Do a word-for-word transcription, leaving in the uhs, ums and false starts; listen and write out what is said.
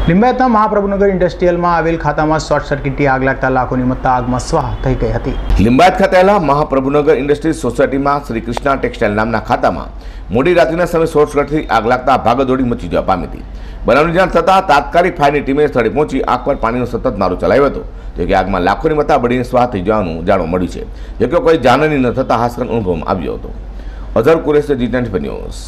લિંબાયતના મહાપ્રભુનગર ઇન્ડસ્ટ્રીયલમાં આવેલ ખાતામાં શોર્ટ સર્કિટથી આગ લાગતા લાખોની મત્તા આગમાં સ્વાહ થઈ ગઈ હતી। લિંબાયત ખાતે આવેલા મહાપ્રભુનગર ઇન્ડસ્ટ્રીઝ સોસાયટીમાં શ્રી કૃષ્ણા ટેક્સટાઇલ નામના ખાતામાં મોડી રાત્રિના સમયે શોર્ટ સર્કિટથી આગ લાગતા ભાગદોડી મચી જવા પામી હતી। બનાવની જાણ થતાં તાત્કાલિક ફાયરની ટીમે સ્થળે પહોંચી આગ પર પાણીનો સતત મારો ચલાવ્યો હતો, જોકે આગમાં લાખોની મત્તા બળીને સ્વાહ થઈ જવાનું જાણવા મળ્યું છે, જોકે કોઈ જાનહાની ન થતાં હાશકારનો અનુભવ આવ્યો હતો। Azhar Qureshi ji twenty four news.